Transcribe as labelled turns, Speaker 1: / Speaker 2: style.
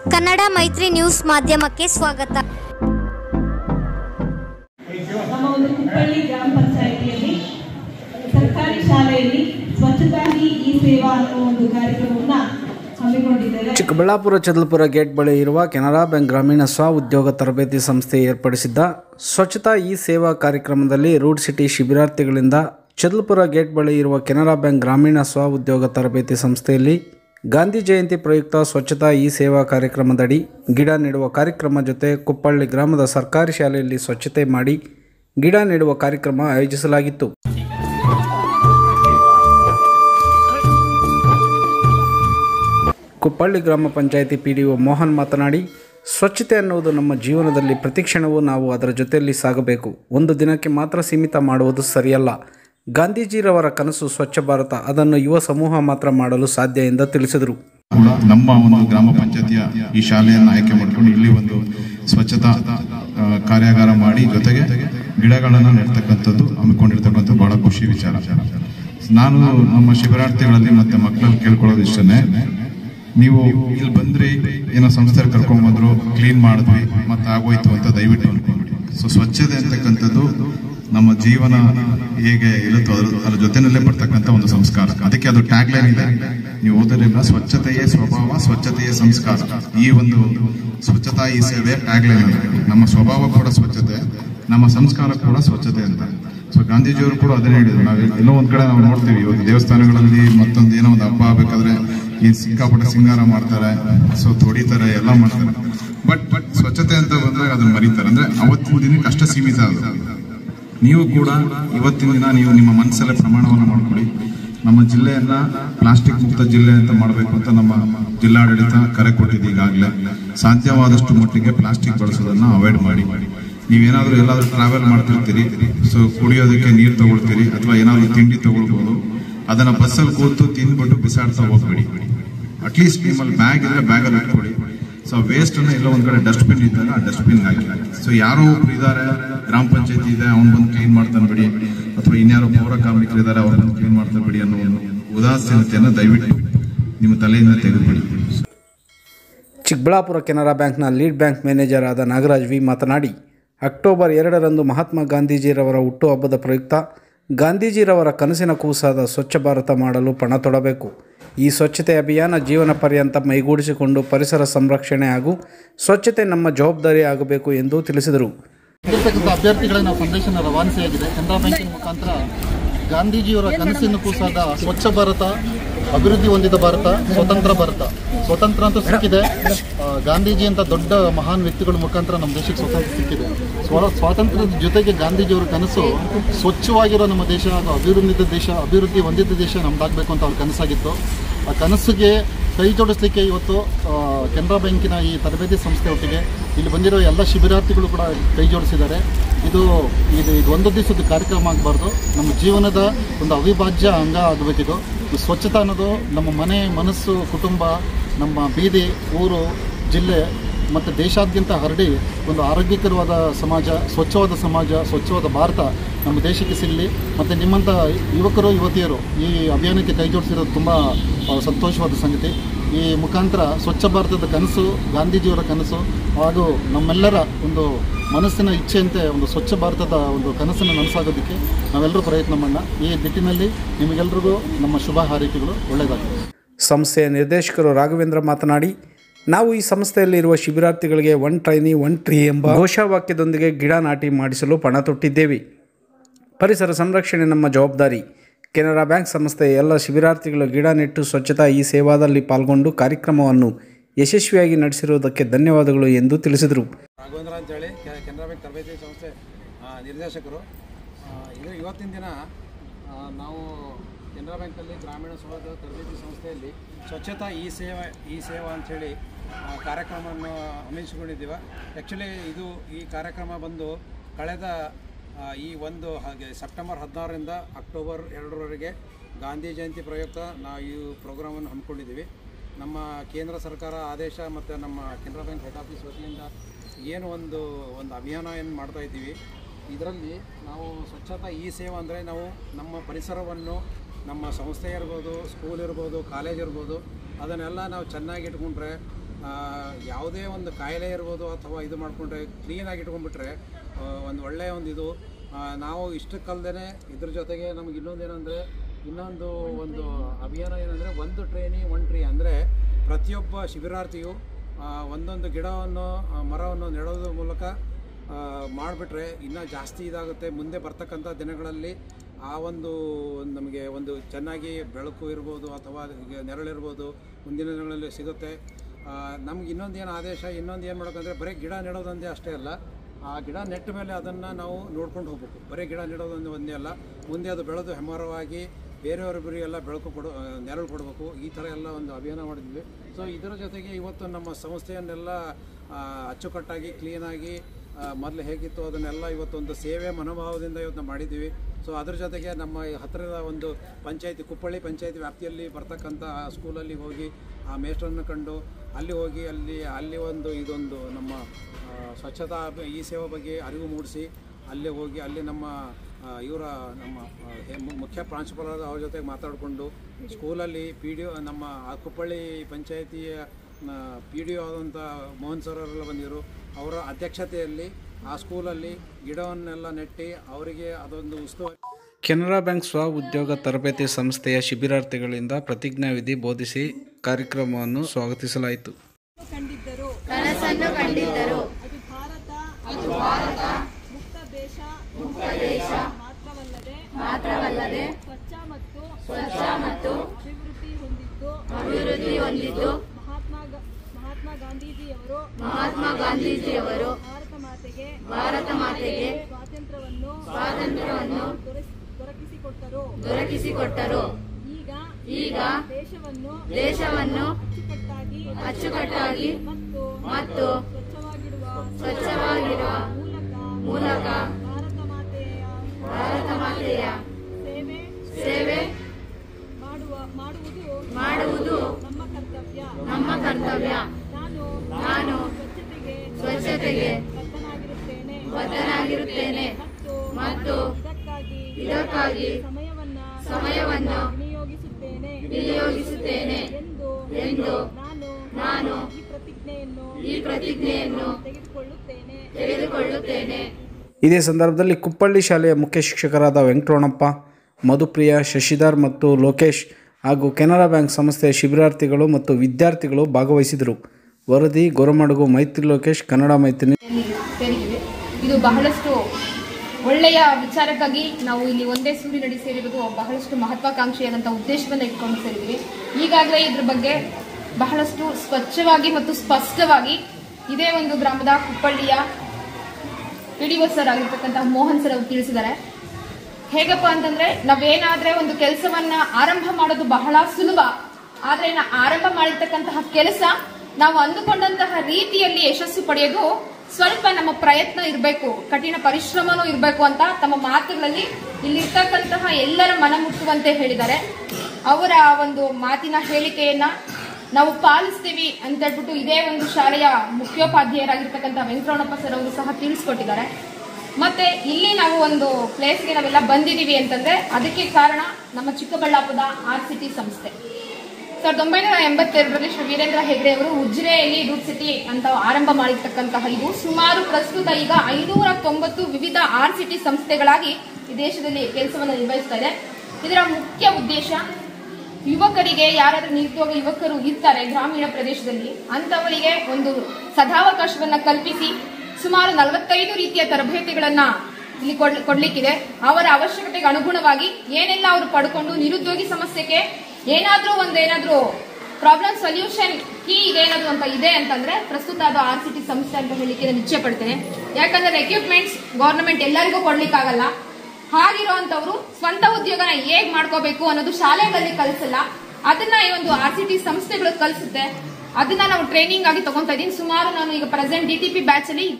Speaker 1: ಕನ್ನಡ ಮೈತ್ರಿ ನ್ಯೂಸ್ ಮಾಧ್ಯಮಕ್ಕೆ ಸ್ವಾಗತ.
Speaker 2: ನಮ್ಮ ಒಂದು ಕುಪ್ಪಳ್ಳಿ ಗ್ರಾಮ ಪಂಚಾಯಿತಿಯಲ್ಲಿ ಸರ್ಕಾರಿ ಶಾಲೆಯಲ್ಲಿ ಸ್ವಚ್ಛತಾ ಹಿ ಸೇವಾ ಅನ್ನೋ ಒಂದು ಕಾರ್ಯಕ್ರಮವನ್ನು ಹಮ್ಮಿಕೊಂಡಿದ್ದಾರೆ.
Speaker 3: ಚಿಕ್ಕಬಳ್ಳಾಪುರ ಚದಲಪುರ ಗೇಟ್ ಬಳಿ ಇರುವ ಕೆನರಾ ಬ್ಯಾಂಕ್ ಗ್ರಾಮೀಣ ಸ್ವ ಉದ್ಯೋಗ ತರಬೇತಿ ಸಂಸ್ಥೆ ಏರ್ಪಡಿಸಿದ್ದ ಸ್ವಚ್ಛತಾ ಹಿ ಸೇವಾ ಕಾರ್ಯಕ್ರಮದಲ್ಲಿ ರೂಡ್ ಸಿಟಿ ಶಿಬಿರಾರ್ಥಿಗಳಿಂದ ಚದಲಪುರ ಗೇಟ್ ಬಳಿ ಇರುವ ಕೆನರಾ ಬ್ಯಾಂಕ್ ಗ್ರಾಮೀಣ ಸ್ವ ಉದ್ಯೋಗ ತರಬೇತಿ ಸಂಸ್ಥೆಯಲ್ಲಿ ಗಾಂಧಿ ಜಯಂತಿ ಪ್ರಯುಕ್ತ ಸ್ವಚ್ಛತಾ ಹಿ ಸೇವಾ ಕಾರ್ಯಕ್ರಮದಡಿ ಗಿಡ ನೆಡುವ ಕಾರ್ಯಕ್ರಮ ಜೊತೆ ಕುಪ್ಪಳ್ಳಿ ಗ್ರಾಮದ ಸರ್ಕಾರಿ ಶಾಲೆಯಲ್ಲಿ ಸ್ವಚ್ಛತೆ ಮಾಡಿ ಗಿಡ ನೆಡುವ ಕಾರ್ಯಕ್ರಮ ಆಯೋಜಿಸಲಾಗಿತ್ತು. ಕುಪ್ಪಳ್ಳಿ ಗ್ರಾಮ ಪಂಚಾಯಿತಿ PDO ಮೋಹನ್ ಮಾತನಾಡಿ, ಸ್ವಚ್ಛತೆ ಅನ್ನುವುದು ನಮ್ಮ ಜೀವನದಲ್ಲಿ ಪ್ರತಿಕ್ಷಣವೂ ನಾವು ಅದರ ಜೊತೆಯಲ್ಲಿ ಸಾಗಬೇಕು. ಒಂದು ದಿನಕ್ಕೆ ಮಾತ್ರ ಸೀಮಿತ ಮಾಡುವುದು ಸರಿಯಲ್ಲ. ಗಾಂಧೀಜಿರವರ ಕನಸು ಸ್ವಚ್ಛ ಭಾರತ, ಅದನ್ನು ಯುವ ಸಮೂಹ ಮಾತ್ರ ಮಾಡಲು ಸಾಧ್ಯ ಎಂದು ತಿಳಿಸಿದರು.
Speaker 4: ನಮ್ಮ ಒಂದು ಗ್ರಾಮ ಪಂಚಾಯತಿಯ ಈ ಶಾಲೆಯನ್ನು ಆಯ್ಕೆ ಮಾಡಿಕೊಂಡು ಇಲ್ಲಿ ಒಂದು ಸ್ವಚ್ಛತಾ ಕಾರ್ಯಾಗಾರ ಮಾಡಿ ಜೊತೆಗೆ ಗಿಡಗಳನ್ನು ನೆಡ್ತಕ್ಕಂಥದ್ದು ಹಮ್ಮಿಕೊಂಡಿರ್ತಕ್ಕಂಥ ಬಹಳ ಖುಷಿ ವಿಚಾರ. ನಾನು ನಮ್ಮ ಶಿಬಿರಾರ್ಥಿಗಳಲ್ಲಿ ಮತ್ತೆ ಮಕ್ಕಳಲ್ಲಿ ಕೇಳ್ಕೊಳ್ಳೋದು ಇಷ್ಟನೇ, ನೀವು ಇಲ್ಲಿ ಬಂದ್ರಿ, ಏನೋ ಸಂಸ್ಥೆ ಕರ್ಕೊಂಡ್ ಬಂದ್ರು, ಕ್ಲೀನ್ ಮಾಡಿದ್ವಿ ಮತ್ತೆ ಆಗೋಯ್ತು ಅಂತ ದಯವಿಟ್ಟು ಅನ್ಕೊಂಡ್ಬಿಡಿ. ಸೊ ಸ್ವಚ್ಛತೆ ಅಂತಕ್ಕಂಥದ್ದು ನಮ್ಮ ಜೀವನ ಹೇಗೆ ಇರುತ್ತೋ ಅದ್ರ ಜೊತೆನಲ್ಲೇ ಬರ್ತಕ್ಕಂಥ ಒಂದು ಸಂಸ್ಕಾರ. ಅದಕ್ಕೆ ಅದು ಟ್ಯಾಗ್ ಲೈನ್ ಇದೆ, ನೀವು ಓದಲಿಲ್ಲ, ಸ್ವಚ್ಛತೆಯೇ ಸ್ವಭಾವ, ಸ್ವಚ್ಛತೆಯೇ ಸಂಸ್ಕಾರ. ಈ ಒಂದು ಸ್ವಚ್ಛತಾ ಹಿ ಸೇವೆ ಟ್ಯಾಗ್ ಲೈನ್ ಇದೆ. ನಮ್ಮ ಸ್ವಭಾವ ಕೂಡ ಸ್ವಚ್ಛತೆ, ನಮ್ಮ ಸಂಸ್ಕಾರ ಕೂಡ ಸ್ವಚ್ಛತೆ ಅಂತ. ಸೊ ಗಾಂಧೀಜಿಯವರು ಕೂಡ ಅದನ್ನೇ ಹೇಳಿದ್ರು. ನಾವು ಎಲ್ಲೋ ಒಂದ್ ಕಡೆ ನಾವು ನೋಡ್ತೀವಿ, ಇವತ್ತು ದೇವಸ್ಥಾನಗಳಲ್ಲಿ ಮತ್ತೊಂದು ಏನೋ ಒಂದು ಹಬ್ಬ ಆಗ್ಬೇಕಾದ್ರೆ ಈ ಸಿಕ್ಕಾಪಟ್ಟೆ ಸಿಂಗಾರ ಮಾಡ್ತಾರೆ, ಸೊ ತೊಡಿತಾರೆ, ಎಲ್ಲ ಮಾಡ್ತಾರೆ. ಬಟ್ ಸ್ವಚ್ಛತೆ ಅಂತ ಬಂದಾಗ ಅದನ್ನ ಮರೀತಾರೆ. ಅಂದ್ರೆ ಅವತ್ತಿನ ದಿನಕ್ಕೆ ಅಷ್ಟೇ ಸೀಮಿತ ಆಗುತ್ತೆ. ನೀವು ಕೂಡ ಇವತ್ತಿನ ದಿನ ನೀವು ನಿಮ್ಮ ಮನಸ್ಸಲ್ಲೇ ಪ್ರಮಾಣವನ್ನು ಮಾಡ್ಕೊಳ್ಳಿ, ನಮ್ಮ ಜಿಲ್ಲೆಯನ್ನ ಪ್ಲಾಸ್ಟಿಕ್ ಮುಕ್ತ ಜಿಲ್ಲೆ ಅಂತ ಮಾಡಬೇಕು ಅಂತ ನಮ್ಮ ಜಿಲ್ಲಾಡಳಿತ ಕರೆ ಕೊಟ್ಟಿದೆ. ಈಗಾಗಲೇ ಸಾಧ್ಯವಾದಷ್ಟು ಮಟ್ಟಿಗೆ ಪ್ಲಾಸ್ಟಿಕ್ ಬಳಸೋದನ್ನ ಅವಾಯ್ಡ್ ಮಾಡಿ. ನೀವೇನಾದ್ರೂ ಎಲ್ಲಾದ್ರೂ ಟ್ರಾವೆಲ್ ಮಾಡ್ತಿರ್ತೀರಿ, ಸೊ ಕುಡಿಯೋದಕ್ಕೆ ನೀರು ತಗೊಳ್ತೀರಿ ಅಥವಾ ಏನಾದ್ರು ತಿಂಡಿ ತಗೊಳ್ಬಹುದು, ಅದನ್ನ ಬಸ್ಸಲ್ಲಿ ಕೂತು ತಿಂದ್ಬಿಟ್ಟು ಬಿಸಾಡ್ತಾ ಹೋಗ್ಬೇಡಿ. ಅಟ್ಲೀಸ್ಟ್ ನಿಮ್ಮಲ್ಲಿ ಬ್ಯಾಗ್ ಇದ್ರೆ ಬ್ಯಾಗಲ್ಲಿ ಇಟ್ಕೊಳ್ಳಿ. ಸೊ ವೇಸ್ಟ್ ಅನ್ನ ಎಲ್ಲೋ ಒಂದ್ ಕಡೆ ಡಸ್ಟ್ಬಿನ್ ಇದ್ದಾಗ ಆ ಡಸ್ಟ್ಬಿನ್ ಹಾಕಿ. ಸೊ ಯಾರೋ ಒಬ್ರು ಇದಾರೆ, ಗ್ರಾಮ ಪಂಚಾಯತಿ ಇದೆ, ಅವ್ನು ಬಂದು ಕ್ಲೀನ್ ಮಾಡ್ತಾನೆ ಬಿಡಿ, ಅಥವಾ ಇನ್ಯಾರೋ ಪೌರ ಕಾರ್ಮಿಕರು ಇದಾರೆ, ಅವ್ರು ಬಂದು ಕ್ಲೀನ್ ಮಾಡ್ತಾನೆ ಬಿಡಿ ಅನ್ನೋ ಒಂದು ಉದಾಸೀನತೆಯನ್ನು ದಯವಿಟ್ಟು ನಿಮ್ಮ ತಲೆಯಿಂದ ತೆಗೆದುಬಿಡಿ.
Speaker 3: ಚಿಕ್ಕಬಳ್ಳಾಪುರ ಕೆನರಾ ಬ್ಯಾಂಕ್ನ ಲೀಡ್ ಬ್ಯಾಂಕ್ ಮ್ಯಾನೇಜರ್ ಆದ ನಾಗರಾಜ್ ವಿ ಮಾತನಾಡಿ, ಅಕ್ಟೋಬರ್ 2ರಂದು ಮಹಾತ್ಮ ಗಾಂಧೀಜಿರವರ ಹುಟ್ಟುಹಬ್ಬದ ಪ್ರಯುಕ್ತ ಗಾಂಧೀಜಿರವರ ಕನಸಿನ ಕೂಸಾದ ಸ್ವಚ್ಛ ಭಾರತ ಮಾಡಲು ಪಣ ತೊಡಬೇಕು. ಈ ಸ್ವಚ್ಛತೆ ಅಭಿಯಾನ ಜೀವನ ಪರ್ಯಂತ ಮೈಗೂಡಿಸಿಕೊಂಡು ಪರಿಸರ ಸಂರಕ್ಷಣೆ ಹಾಗೂ ಸ್ವಚ್ಛತೆ ನಮ್ಮ ಜವಾಬ್ದಾರಿ ಆಗಬೇಕು ಎಂದು ತಿಳಿಸಿದರು.
Speaker 5: ಅಭ್ಯರ್ಥಿಗಳ ಸಂದೇಶ ರವಾನಿಸಿಯಾಗಿದೆ. ಕೆನರಾ ಬ್ಯಾಂಕಿನ ಮುಖಾಂತರ ಗಾಂಧೀಜಿಯವರ ಕನಸಿನ ಕೂಸಾದ ಸ್ವಚ್ಛ ಭಾರತ, ಅಭಿವೃದ್ಧಿ ಹೊಂದಿದ ಭಾರತ, ಸ್ವತಂತ್ರ ಭಾರತ. ಸ್ವತಂತ್ರ ಅಂತ ಸಿಕ್ಕಿದೆ, ಗಾಂಧೀಜಿ ಅಂತ ದೊಡ್ಡ ಮಹಾನ್ ವ್ಯಕ್ತಿಗಳ ಮುಖಾಂತರ ನಮ್ಮ ದೇಶಕ್ಕೆ ಸ್ವತಂತ್ರ ಸಿಕ್ಕಿದೆ. ಸ್ವಾತಂತ್ರ್ಯದ ಜೊತೆಗೆ ಗಾಂಧೀಜಿಯವರ ಕನಸು ಸ್ವಚ್ಛವಾಗಿರೋ ನಮ್ಮ ದೇಶ ಹಾಗೂ ಅಭಿವೃದ್ಧಿ ಹೊಂದಿದ ದೇಶ ನಮ್ದಾಗಬೇಕು ಅಂತ ಅವ್ರ ಕನಸಾಗಿತ್ತು. ಆ ಕನಸಿಗೆ ಕೈ ಜೋಡಿಸಲಿಕ್ಕೆ ಇವತ್ತು ಕೆನರಾ ಬ್ಯಾಂಕಿನ ಈ ತರಬೇತಿ ಸಂಸ್ಥೆ ಒಟ್ಟಿಗೆ ಇಲ್ಲಿ ಬಂದಿರೋ ಎಲ್ಲ ಶಿಬಿರಾರ್ಥಿಗಳು ಕೂಡ ಕೈ ಜೋಡಿಸಿದ್ದಾರೆ. ಇದು ಒಂದು ದಿವಸದ ಕಾರ್ಯಕ್ರಮ ಆಗಬಾರ್ದು, ನಮ್ಮ ಜೀವನದ ಒಂದು ಅವಿಭಾಜ್ಯ ಅಂಗ ಆಗಬೇಕಿದು. ಸ್ವಚ್ಛತಾ ಅನ್ನೋದು ನಮ್ಮ ಮನೆ, ಮನಸ್ಸು, ಕುಟುಂಬ, ನಮ್ಮ ಬೀದಿ, ಊರು, ಜಿಲ್ಲೆ ಮತ್ತು ದೇಶಾದ್ಯಂತ ಹರಡಿ ಒಂದು ಆರೋಗ್ಯಕರವಾದ ಸಮಾಜ, ಸ್ವಚ್ಛವಾದ ಭಾರತ ನಮ್ಮ ದೇಶಕ್ಕೆ ಸಿಗಲಿ. ಮತ್ತು ನಿಮ್ಮಂಥ ಯುವಕರು, ಯುವತಿಯರು ಈ ಅಭಿಯಾನಕ್ಕೆ ಕೈ ಜೋಡಿಸಿರೋದು ತುಂಬ ಸಂತೋಷವಾದ ಸಂಗತಿ. ಈ ಮುಖಾಂತರ ಸ್ವಚ್ಛ ಭಾರತದ ಕನಸು, ಗಾಂಧೀಜಿಯವರ ಕನಸು ಹಾಗೂ ನಮ್ಮೆಲ್ಲರ ಒಂದು ಮನಸ್ಸಿನ ಇಚ್ಛೆಯಂತೆ ಒಂದು ಸ್ವಚ್ಛ ಭಾರತದ ಒಂದು ಕನಸನ್ನು ನನಸಾಗೋದಕ್ಕೆ ನಾವೆಲ್ಲರೂ ಪ್ರಯತ್ನ ಮಾಡೋಣ. ಈ ನಿಟ್ಟಿನಲ್ಲಿ ನಿಮಗೆಲ್ಲರಿಗೂ ನಮ್ಮ ಶುಭ ಹಾರೈಕೆಗಳು. ಒಳ್ಳೆಯದಾಗಲಿ.
Speaker 3: ಸಂಸ್ಥೆಯ ನಿರ್ದೇಶಕರು ರಾಘವೇಂದ್ರ ಮಾತನಾಡಿ, ನಾವು ಈ ಸಂಸ್ಥೆಯಲ್ಲಿರುವ ಶಿಬಿರಾರ್ಥಿಗಳಿಗೆ 1 ಟ್ರೈನಿ 1 ಟ್ರೀ ಎಂಬ ಘೋಷವಾಕ್ಯದೊಂದಿಗೆ ಗಿಡ ನಾಟಿ ಮಾಡಿಸಲು ಪಣ ತೊಟ್ಟಿದ್ದೇವೆ. ಪರಿಸರ ಸಂರಕ್ಷಣೆ ನಮ್ಮ ಜವಾಬ್ದಾರಿ. ಕೆನರಾ ಬ್ಯಾಂಕ್ ಸಂಸ್ಥೆಯ ಎಲ್ಲ ಶಿಬಿರಾರ್ಥಿಗಳು ಗಿಡ ನೆಟ್ಟು ಸ್ವಚ್ಛತಾ ಈ ಸೇವಾದಲ್ಲಿ ಪಾಲ್ಗೊಂಡು ಕಾರ್ಯಕ್ರಮವನ್ನು ಯಶಸ್ವಿಯಾಗಿ ನಡೆಸಿರುವುದಕ್ಕೆ ಧನ್ಯವಾದಗಳು ಎಂದು ತಿಳಿಸಿದರು.
Speaker 6: ರಾಘವೇಂದ್ರ ಅಂತೇಳಿ ಕೆನರಾ ಬ್ಯಾಂಕ್ ತರಬೇತಿ ಸಂಸ್ಥೆ ನಿರ್ದೇಶಕರು. ಇವತ್ತಿನ ದಿನ ನಾವು ಕೆನರಾ ಬ್ಯಾಂಕಲ್ಲಿ ಗ್ರಾಮೀಣ ಸ್ವಉದ್ಯೋಗ ತರಬೇತಿ ಸಂಸ್ಥೆಯಲ್ಲಿ ಸ್ವಚ್ಛತಾ ಈ ಸೇವಾ ಅಂಥೇಳಿ ಕಾರ್ಯಕ್ರಮವನ್ನು ಹಮ್ಮಿಸಿಕೊಂಡಿದ್ದೀವಿ. ಆ್ಯಕ್ಚುಲಿ ಈ ಕಾರ್ಯಕ್ರಮ ಬಂದು ಕಳೆದ ಹಾಗೆ ಸೆಪ್ಟೆಂಬರ್ 16ರಿಂದ ಅಕ್ಟೋಬರ್ 2ರವರೆಗೆ ಗಾಂಧಿ ಜಯಂತಿ ಪ್ರಯುಕ್ತ ನಾವು ಈ ಪ್ರೋಗ್ರಾಮನ್ನು ಹಮ್ಮಿಕೊಂಡಿದ್ದೀವಿ. ನಮ್ಮ ಕೇಂದ್ರ ಸರ್ಕಾರ ಆದೇಶ ಮತ್ತು ನಮ್ಮ ಕೆನರಾ ಬ್ಯಾಂಕ್ ಹೆಡ್ ಆಫೀಸ್ ವತಿಯಿಂದ ಏನು ಒಂದು ಅಭಿಯಾನ ಮಾಡ್ತಾಯಿದ್ದೀವಿ. ಇದರಲ್ಲಿ ನಾವು ಸ್ವಚ್ಛತಾ ಈ ಸೇವಾ ಅಂದರೆ ನಾವು ನಮ್ಮ ಪರಿಸರವನ್ನು ನಮ್ಮ ಸಂಸ್ಥೆ ಇರ್ಬೋದು, ಸ್ಕೂಲ್ ಇರ್ಬೋದು, ಕಾಲೇಜ್ ಇರ್ಬೋದು, ಅದನ್ನೆಲ್ಲ ನಾವು ಚೆನ್ನಾಗಿ ಇಟ್ಕೊಂಡ್ರೆ ಯಾವುದೇ ಒಂದು ಕಾಯಿಲೆ ಇರ್ಬೋದು ಅಥವಾ ಇದು ಮಾಡಿಕೊಂಡ್ರೆ ಕ್ಲೀನಾಗಿ ಇಟ್ಕೊಂಡ್ಬಿಟ್ರೆ ಒಂದು ಒಳ್ಳೆಯ ಒಂದು ಇದು ನಾವು ಇಷ್ಟಕ್ಕಲ್ದೇ ಇದ್ರ ಜೊತೆಗೆ ನಮಗೆ ಇನ್ನೊಂದು ಒಂದು ಅಭಿಯಾನ ಏನಂದರೆ ಒಂದು ಟ್ರೈನಿ ಒನ್ ಟ್ರೀ ಅಂದರೆ ಪ್ರತಿಯೊಬ್ಬ ಶಿಬಿರಾರ್ಥಿಯು ಒಂದೊಂದು ಗಿಡವನ್ನು ಮರವನ್ನು ನೆಡೋದ್ರ ಮೂಲಕ ಮಾಡಿಬಿಟ್ರೆ ಇನ್ನೂ ಜಾಸ್ತಿ ಇದಾಗುತ್ತೆ. ಮುಂದೆ ಬರ್ತಕ್ಕಂಥ ದಿನಗಳಲ್ಲಿ ಆ ಒಂದು ನಮಗೆ ಒಂದು ಚೆನ್ನಾಗಿ ಬೆಳಕು ಇರ್ಬೋದು ಅಥವಾ ನೆರಳಿರ್ಬೋದು ಮುಂದಿನ ದಿನಗಳಲ್ಲಿ ಸಿಗುತ್ತೆ. ನಮ್ಗೆ ಇನ್ನೊಂದು ಏನು ಮಾಡೋಕ್ಕಂದರೆ ಬರೀ ಗಿಡ ನೆಡೋದೊಂದೇ ಅಷ್ಟೇ ಅಲ್ಲ, ಆ ಗಿಡ ನೆಟ್ಟ ಮೇಲೆ ಅದನ್ನು ನಾವು ನೋಡ್ಕೊಂಡು ಹೋಗ್ಬೇಕು. ಬರೀ ಗಿಡ ನೆಡೋದೊಂದು ಒಂದೇ ಅಲ್ಲ, ಮುಂದೆ ಅದು ಬೆಳೆದು ಹೆಮ್ಮರವಾಗಿ ಬೇರೆಯವರಿಗೆಲ್ಲ ನೆರಳು ಕೊಡಬೇಕು. ಈ ಥರ ಎಲ್ಲ ಒಂದು ಅಭಿಯಾನ ಮಾಡಿದ್ವಿ. ಸೊ ಇದರ ಜೊತೆಗೆ ಇವತ್ತು ನಮ್ಮ ಸಂಸ್ಥೆಯನ್ನೆಲ್ಲ ಅಚ್ಚುಕಟ್ಟಾಗಿ ಕ್ಲೀನಾಗಿ ಮೊದಲು ಹೇಗಿತ್ತು ಅದನ್ನೆಲ್ಲ ಇವತ್ತೊಂದು ಸೇವೆ ಮನೋಭಾವದಿಂದ ಇವತ್ತು ಮಾಡಿದ್ದೀವಿ. ಸೊ ಅದ್ರ ಜೊತೆಗೆ ನಮ್ಮ ಹತ್ತಿರದ ಒಂದು ಪಂಚಾಯತಿ, ಕುಪ್ಪಳ್ಳಿ ಪಂಚಾಯತಿ ವ್ಯಾಪ್ತಿಯಲ್ಲಿ ಬರ್ತಕ್ಕಂಥ ಸ್ಕೂಲಲ್ಲಿ ಹೋಗಿ ಆ ಮೇಸ್ಟ್ರನ್ನು ಕಂಡು ಅಲ್ಲಿ ಹೋಗಿ ಇದೊಂದು ನಮ್ಮ ಸ್ವಚ್ಛತಾ ಈ ಸೇವೆ ಬಗ್ಗೆ ಅರಿವು ಮೂಡಿಸಿ ಅಲ್ಲಿ ಹೋಗಿ ಅಲ್ಲಿ ನಮ್ಮ ಮುಖ್ಯ ಪ್ರಾಂಶುಪಾಲರಾದ ಅವ್ರ ಜೊತೆಗೆ ಮಾತಾಡಿಕೊಂಡು ಸ್ಕೂಲಲ್ಲಿ PDO ನಮ್ಮ ಕುಪ್ಪಳ್ಳಿ ಪಂಚಾಯತಿಯ PDO ಆದಂಥ ಮೋಹನ್ ಸರ್ ಅವರೆಲ್ಲ ಬಂದಿದ್ದರು. ಅವರ ಅಧ್ಯಕ್ಷತೆಯಲ್ಲಿ ಆ ಸ್ಕೂಲಲ್ಲಿ ಗಿಡವನ್ನೆಲ್ಲ ನೆಟ್ಟಿ ಅವರಿಗೆ ಅದೊಂದು ಉತ್ಸವ.
Speaker 3: ಕೆನರಾ ಬ್ಯಾಂಕ್ ಸ್ವ ಉದ್ಯೋಗ ತರಬೇತಿ ಸಂಸ್ಥೆಯ ಶಿಬಿರಾರ್ಥಿಗಳಿಂದ ಪ್ರತಿಜ್ಞಾ ವಿಧಿ ಬೋಧಿಸಿ ಕಾರ್ಯಕ್ರಮವನ್ನು ಸ್ವಾಗತಿಸಲಾಯಿತು.
Speaker 1: ಕನಸನ್ನು ಕಂಡಿದ್ದರು.
Speaker 2: ಅದು ಭಾರತ ಮುಕ್ತ ದೇಶ ಮಾತ್ರವಲ್ಲದೆ ಸ್ವಚ್ಛ ಮತ್ತು ಅಭಿವೃದ್ಧಿ ಹೊಂದಿದ್ದು ಮಹಾತ್ಮ ಗಾಂಧೀಜಿಯವರು ಭಾರತ ಮಾತೆಗೆ ಸ್ವಾತಂತ್ರ್ಯವನ್ನು ದೊರಕಿಸಿಕೊಟ್ಟರು. ಈಗ ದೇಶವನ್ನು ಅಚ್ಚುಕಟ್ಟಾಗಿ ಮತ್ತು ಸ್ವಚ್ಛವಾಗಿರುವ ಮೂಲಕ ಭಾರತ ಮಾತೆಯ ಸೇವೆ ಮಾಡುವುದು ನಮ್ಮ ಕರ್ತವ್ಯ. ನಾನು ಸ್ವಚ್ಛತೆಗೆ ಬದ್ಧನಾಗಿರುತ್ತೇನೆ ಮತ್ತು ಇದಕ್ಕಾಗಿ ಸಮಯವನ್ನು ವಿನಿಯೋಗಿಸುತ್ತೇನೆ ಎಂದು ನಾನು ಈ ಪ್ರತಿಜ್ಞೆಯನ್ನು ತೆಗೆದುಕೊಳ್ಳುತ್ತೇನೆ.
Speaker 3: ಇದೇ ಸಂದರ್ಭದಲ್ಲಿ ಕುಪ್ಪಳ್ಳಿ ಶಾಲೆಯ ಮುಖ್ಯ ಶಿಕ್ಷಕರಾದ ವೆಂಕಟರಮಣಪ್ಪ, ಮಧುಪ್ರಿಯ, ಶಶಿಧರ್ ಮತ್ತು ಲೋಕೇಶ್ ಹಾಗೂ ಕೆನರಾ ಬ್ಯಾಂಕ್ ಸಂಸ್ಥೆಯ ಶಿಬಿರಾರ್ಥಿಗಳು ಮತ್ತು ವಿದ್ಯಾರ್ಥಿಗಳು ಭಾಗವಹಿಸಿದರು. ವರದಿ ಗೊರಮಡುಗು ಮೈತ್ರಿ ಲೋಕೇಶ್, ಕನ್ನಡ ಮೈತ್ರಿ.
Speaker 7: ಇದು ಬಹಳಷ್ಟು ಒಳ್ಳೆಯ ವಿಚಾರಕ್ಕಾಗಿ ನಾವು ಇಲ್ಲಿ ಒಂದೇ ಸೂರಿನಡಿ ಸೇರಿರುವುದು ಬಹಳಷ್ಟು ಮಹತ್ವಾಕಾಂಕ್ಷೆಯಾದಂಥ ಉದ್ದೇಶವನ್ನು ಇಟ್ಕೊಂಡು ಸೇರಿದ್ವಿ. ಈಗಾಗಲೇ ಇದ್ರ ಬಗ್ಗೆ ಬಹಳಷ್ಟು ಸ್ವಚ್ಛವಾಗಿ ಮತ್ತು ಸ್ಪಷ್ಟವಾಗಿ ಇದೇ ಒಂದು ಗ್ರಾಮದ ಕುಪ್ಪಳ್ಳಿಯ PDO ಸರ್ ಆಗಿರ್ತಕ್ಕಂಥ ಮೋಹನ್ ಸರ್ ಅವರು ತಿಳಿಸಿದ್ದಾರೆ. ಹೇಗಪ್ಪ ಅಂತಂದ್ರೆ ನಾವೇನಾದ್ರೆ ಒಂದು ಕೆಲಸವನ್ನ ಆರಂಭ ಮಾಡೋದು ಬಹಳ ಸುಲಭ, ಆದ್ರೆ ಆರಂಭ ಮಾಡಿರ್ತಕ್ಕಂತಹ ಕೆಲಸ ನಾವು ಅಂದುಕೊಂಡಂತಹ ರೀತಿಯಲ್ಲಿ ಯಶಸ್ಸು ಪಡೆಯೋದು ಸ್ವಲ್ಪ ನಮ್ಮ ಪ್ರಯತ್ನ ಇರಬೇಕು, ಕಠಿಣ ಪರಿಶ್ರಮನೂ ಇರಬೇಕು ಅಂತ ತಮ್ಮ ಮಾತುಗಳಲ್ಲಿ ಇಲ್ಲಿರ್ತಕ್ಕಂತಹ ಎಲ್ಲರ ಮನ ಮುಟ್ಟುವಂತೆ ಹೇಳಿದ್ದಾರೆ. ಅವರ ಒಂದು ಮಾತಿನ ಹೇಳಿಕೆಯನ್ನ ನಾವು ಪಾಲಿಸ್ತೀವಿ ಅಂತ ಹೇಳ್ಬಿಟ್ಟು ಇದೇ ಒಂದು ಶಾಲೆಯ ಮುಖ್ಯೋಪಾಧ್ಯಾಯರಾಗಿರ್ತಕ್ಕಂಥ ವೆಂಕಟರಮಣಪ್ಪ ಸರ್ ಅವರು ಸಹ ತಿಳಿಸ್ಕೊಟ್ಟಿದ್ದಾರೆ. ಮತ್ತೆ ಇಲ್ಲಿ ನಾವು ಒಂದು ಪ್ಲೇಸ್ಗೆ ನಾವೆಲ್ಲ ಬಂದಿದ್ದೀವಿ ಅಂತಂದ್ರೆ ಅದಕ್ಕೆ ಕಾರಣ ನಮ್ಮ ಚಿಕ್ಕಬಳ್ಳಾಪುರದ RCT ಸಂಸ್ಥೆ. 1982ರಲ್ಲಿ ಶ್ರೀ ವೀರೇಂದ್ರ ಹೆಗ್ಡೆ ಅವರು ಉಜಿರೆಯಲ್ಲಿ ರೂಟ್ ಸಿಟಿ ಅಂತ ಆರಂಭ ಮಾಡಿರ್ತಕ್ಕಂತಹ ಇದು ಸುಮಾರು ಪ್ರಸ್ತುತ ಈಗ 590 ವಿವಿಧ RCT ಸಂಸ್ಥೆಗಳಾಗಿ ಈ ದೇಶದಲ್ಲಿ ಕೆಲಸವನ್ನು ನಿರ್ವಹಿಸ್ತಾ ಇದೆ. ಇದರ ಮುಖ್ಯ ಉದ್ದೇಶ ಯುವಕರಿಗೆ, ಯಾರಾದ್ರೂ ನಿರುದ್ಯೋಗ ಯುವಕರು ಇರ್ತಾರೆ ಗ್ರಾಮೀಣ ಪ್ರದೇಶದಲ್ಲಿ, ಅಂತವರಿಗೆ ಒಂದು ಸದಾವಕಾಶವನ್ನ ಕಲ್ಪಿಸಿ ಸುಮಾರು 45 ರೀತಿಯ ತರಬೇತಿಗಳನ್ನ ಇಲ್ಲಿ ಕೊಡ್ಲಿಕ್ಕಿದೆ. ಅವರ ಅವಶ್ಯಕತೆಗೆ ಅನುಗುಣವಾಗಿ ಏನೆಲ್ಲ ಅವರು ಪಡ್ಕೊಂಡು ನಿರುದ್ಯೋಗಿ ಸಮಸ್ಯೆಗೆ ಏನಾದ್ರೂ ಪ್ರಾಬ್ಲಮ್ ಸೊಲ್ಯೂಷನ್ ಕೀ ಇದೇನಾದ್ರು ಅಂತ ಇದೆ ಅಂತಂದ್ರೆ ಪ್ರಸ್ತುತ ಅದು RCT ಸಂಸ್ಥೆ ಅಂತ ಹೇಳಿಕೆ ನಿಶ್ಚಯ ಪಡ್ತೇನೆ. ಯಾಕಂದ್ರೆ ಎಕ್ವಿಪ್ಮೆಂಟ್ಸ್ ಗವರ್ನಮೆಂಟ್ ಎಲ್ಲರಿಗೂ ಕೊಡ್ಲಿಕ್ಕಾಗಲ್ಲ. ಹಾಗಿರುವಂತವ್ರು ಸ್ವಂತ ಉದ್ಯೋಗನ ಹೇಗ್ ಮಾಡ್ಕೋಬೇಕು ಅನ್ನೋದು ಶಾಲೆಗಳಲ್ಲಿ ಕಲಿಸಲ್ಲ. ಅದನ್ನ ಈ ಒಂದು RCT ಸಂಸ್ಥೆಗಳು ಕಲಿಸುತ್ತೆ. ಅದನ್ನ ನಾವು ಟ್ರೈನಿಂಗ್ ಆಗಿ ತಗೊಂತಾ ಇದೀನಿ. ಸುಮಾರು ನಾನು ಈಗ ಪ್ರೆಸೆಂಟ್ DTP ಬ್ಯಾಚ್ ಅಲ್ಲಿ